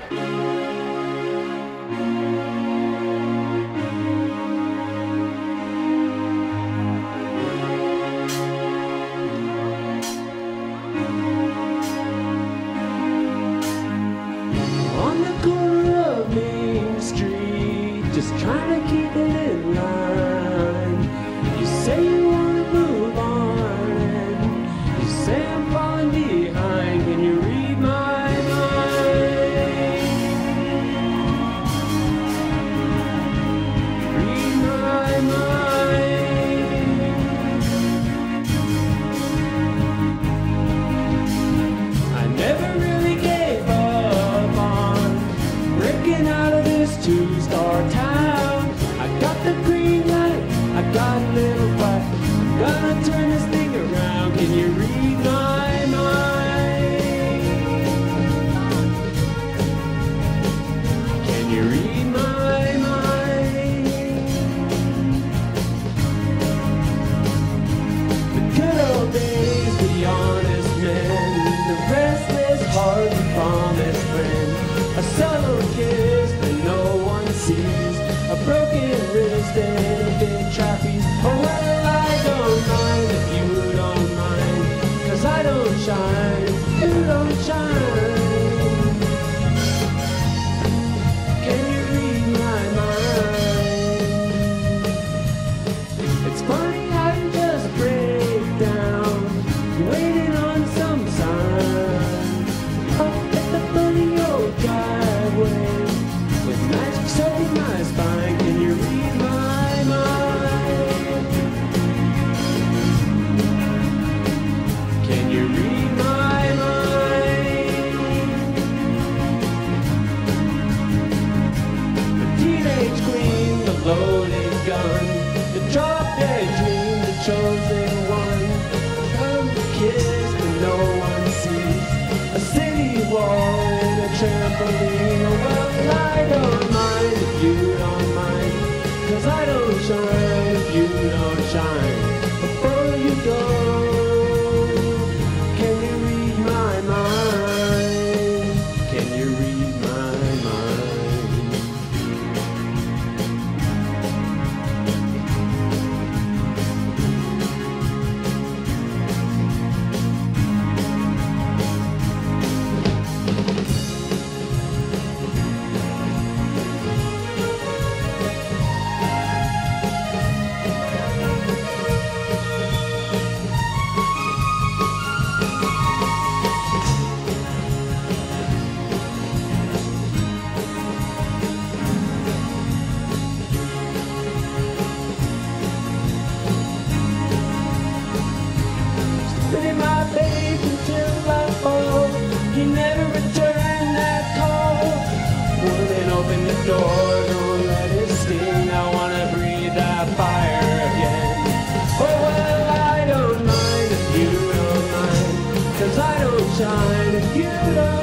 On the corner of Main Street, just trying to keep it in line. You say you want to move on, and you say I'm falling behind. Can you read my mind? Read my mind. I never really gave up on breaking out of this two-star town. I got the green light, I got a little fight. I'm gonna turn this thing around. Can you read my mind? Can you read my mind? The good old days, the honest men, the restless heart, the promised friend. A solo kiss that no one sees, a broken wrist and a big trapeze. Oh well, I don't mind if you don't mind, 'cause I don't shine, you don't shine. Can you read my mind? It's funny how you just break down, waiting on some sign. Up at the foot of your driveway, with magic soaking my spine. Can you read my mind? Can you read my mind? The teenage queen, the loaded gun, the drop-dead dream, the chosen one. Come kiss that no one sees, a city wall and a trampoline. Oh well, I don't mind if you don't mind, 'cause I don't shine if you don't shine. Before you go, can you read my mind? Can you read my mind? Spinning my face until I fall. You never return that call. Wouldn't open the door, don't let it sting. I wanna breathe that fire again. Oh well, I don't mind if you don't mind, 'cause I don't shine if you don't